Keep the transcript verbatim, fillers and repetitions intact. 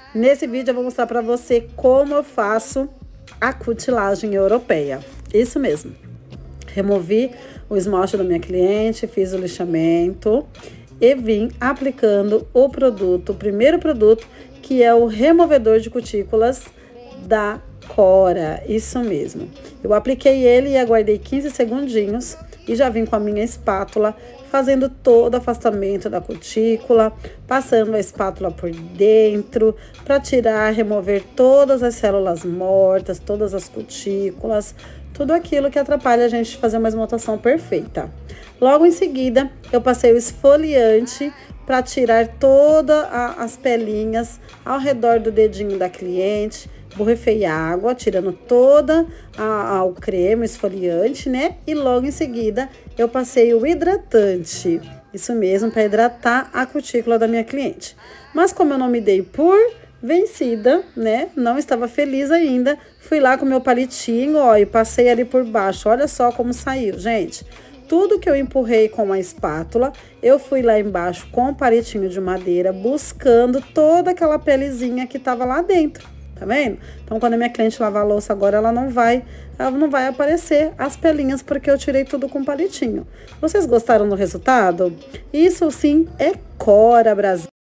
Nesse vídeo eu vou mostrar para você como eu faço a cutilagem europeia. Isso mesmo. Removi o esmalte da minha cliente, fiz o lixamento e vim aplicando o produto, o primeiro produto, que é o removedor de cutículas da Cora. Isso mesmo. Eu apliquei ele e aguardei quinze segundinhos e já vim com a minha espátula fazendo todo o afastamento da cutícula, passando a espátula por dentro para tirar, remover todas as células mortas, todas as cutículas, tudo aquilo que atrapalha a gente fazer uma esmaltação perfeita. Logo em seguida, eu passei o esfoliante para tirar todas as pelinhas ao redor do dedinho da cliente. Borrifei água, tirando toda a, a, o creme esfoliante, né? E logo em seguida, eu passei o hidratante. Isso mesmo, para hidratar a cutícula da minha cliente. Mas como eu não me dei por vencida, né? Não estava feliz ainda. Fui lá com meu palitinho, ó, e passei ali por baixo. Olha só como saiu, gente. Tudo que eu empurrei com a espátula, eu fui lá embaixo com o palitinho de madeira, buscando toda aquela pelezinha que estava lá dentro. Tá vendo? Então, quando a minha cliente lavar a louça agora, ela não vai, ela não vai aparecer as pelinhas, porque eu tirei tudo com palitinho. Vocês gostaram do resultado? Isso sim é Cora Brasil.